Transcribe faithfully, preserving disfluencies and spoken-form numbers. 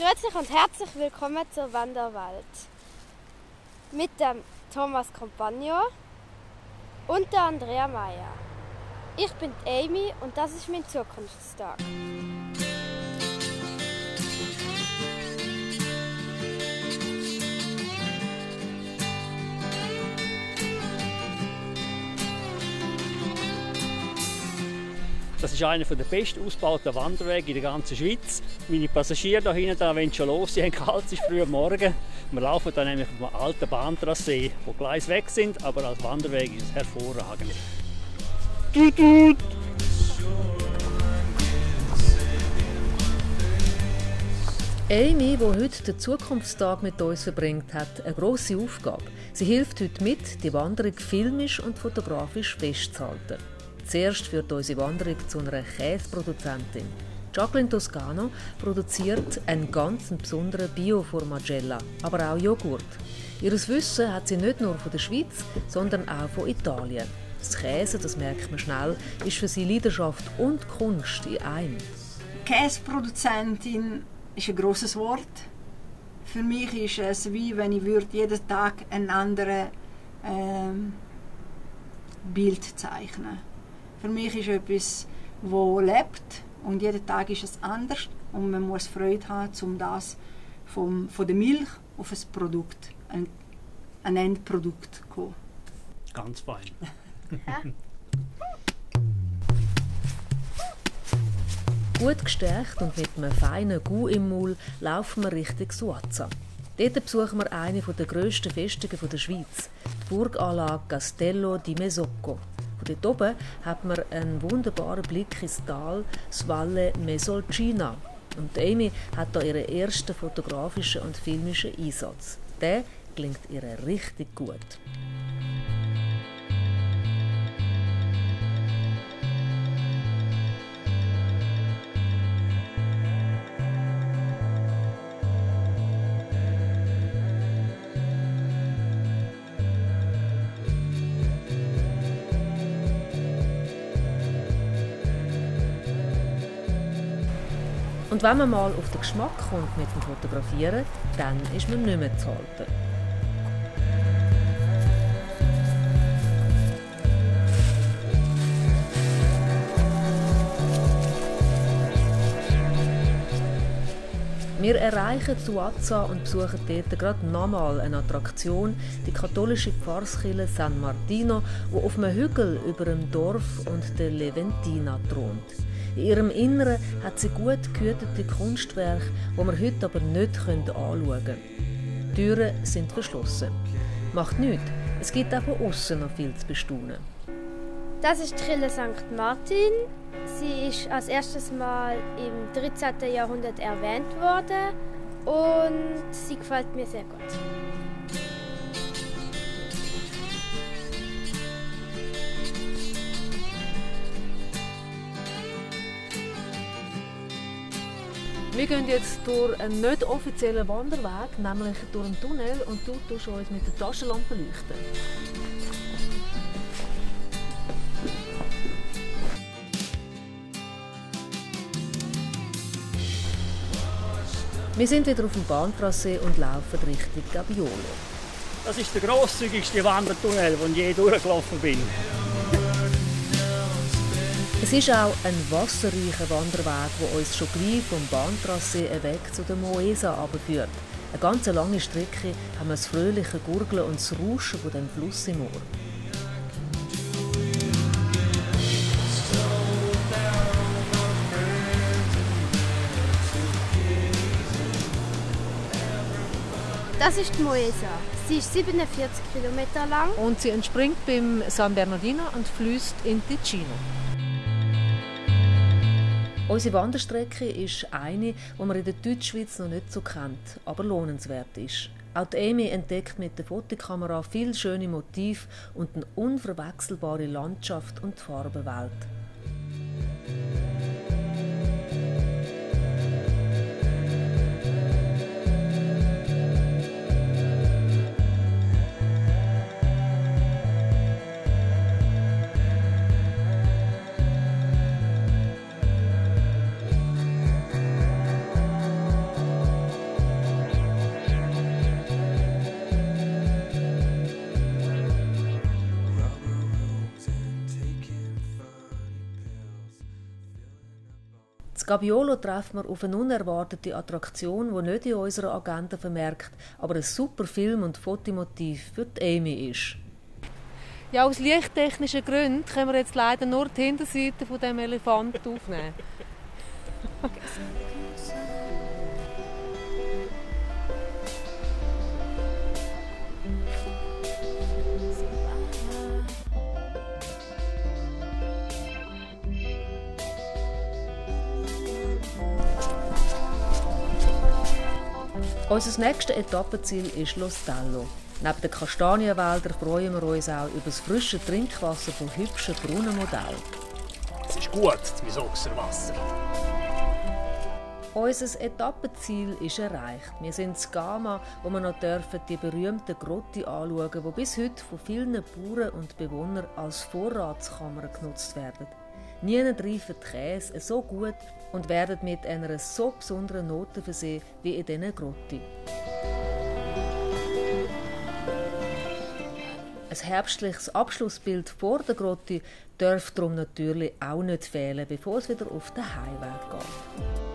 Grüezi und herzlich willkommen zur Wanderwelt. Mit dem Thomas Compagno und der Andrea Meier. Ich bin Amy und das ist mein Zukunftstag. Das ist einer der besten ausgebauten Wanderwege in der ganzen Schweiz. Meine Passagiere hier hinten, da wollen schon los, sie haben kalt, es ist früh am Morgen. Wir laufen dann nämlich auf einem alten Bahntrassee, wo die Gleise weg sind, aber als Wanderweg ist es hervorragend. Tut, tut. Amy, die heute den Zukunftstag mit uns verbringt, hat eine grosse Aufgabe. Sie hilft heute mit, die Wanderung filmisch und fotografisch festzuhalten. Zuerst führt unsere Wanderung zu einer Käseproduzentin. Jacqueline Toscano produziert einen ganz besonderen Bio-Formagella, aber auch Joghurt. Ihres Wissen hat sie nicht nur von der Schweiz, sondern auch von Italien. Das Käse, das merkt man schnell, ist für sie Leidenschaft und Kunst in einem. Käseproduzentin ist ein grosses Wort. Für mich ist es wie wenn ich würde jeden Tag ein anderes ähm, Bild zeichnen würde. Für mich ist es etwas, das lebt und jeden Tag ist es anders und man muss Freude haben, um das vom, von der Milch auf ein Produkt, ein, ein Endprodukt zu kommen. Ganz fein. Gut gestärkt und mit einem feinen Goût im Maul laufen wir Richtung Suazza. Dort besuchen wir eine der grössten Festungen der Schweiz, die Burganlage Castello di Mesocco. Von dort oben hat man einen wunderbaren Blick ins Tal, das Valle Mesolcina. Und Amy hat hier ihren ersten fotografischen und filmischen Einsatz. Der gelingt ihr richtig gut. Und wenn man mal auf den Geschmack kommt mit dem Fotografieren, dann ist man nicht mehr zu halten. Wir erreichen Suazza und besuchen dort gerade nochmal eine Attraktion, die katholische Pfarrskirche San Martino, die auf einem Hügel über dem Dorf und der Leventina thront. In ihrem Inneren hat sie gut gehütete Kunstwerke, die wir heute aber nicht anschauen können. Die Türen sind verschlossen. Macht nichts, es gibt auch von außen noch viel zu bestaunen. Das ist die Kirche Sankt Martin. Sie ist als erstes Mal im dreizehnten Jahrhundert erwähnt worden und sie gefällt mir sehr gut. Wir gehen jetzt durch einen nicht offiziellen Wanderweg, nämlich durch einen Tunnel, und du tust uns mit der Taschenlampe leuchten. Wir sind wieder auf dem Bahntrassee und laufen Richtung Gabbiolo. Das ist der grosszügigste Wandertunnel, den ich je durchgelaufen bin. Es ist auch ein wasserreicher Wanderweg, der uns schon gleich vom Bahntrassee weg zu der Moesa abführt. Eine ganz lange Strecke haben wir das fröhliche Gurgeln und das Rauschen von dem Fluss im Ohr. Das ist die Moesa. Sie ist siebenundvierzig Kilometer lang. Und sie entspringt beim San Bernardino und fließt in Ticino. Unsere Wanderstrecke ist eine, die man in der Deutschschweiz noch nicht so kennt, aber lohnenswert ist. Auch die Amy entdeckt mit der Fotokamera viele schöne Motive und eine unverwechselbare Landschaft und Farbenwelt. Gabiolo treffen wir auf eine unerwartete Attraktion, die nicht in unserer Agenda vermerkt, aber ein super Film- und Fotomotiv für die Amy ist. Ja, aus lichttechnischen Gründen können wir jetzt leider nur die Hinterseite von dem Elefant aufnehmen. Unser nächstes Etappenziel ist L'Ostello. Neben den Kastanienwäldern freuen wir uns auch über das frische Trinkwasser von hübschen Brunnenmodellen. Es ist gut, das Misoxer Wasser. Unser Etappenziel ist erreicht. Wir sind in Gama, wo wir noch dürfen die berühmten Grotti anschauen, die bis heute von vielen Bauern und Bewohnern als Vorratskammern genutzt werden. Niemand reifen die Käse so gut und werden mit einer so besonderen Note versehen wie in diesen Grotti. Ein herbstliches Abschlussbild vor der Grotti darf darum natürlich auch nicht fehlen, bevor es wieder auf den Heimweg geht.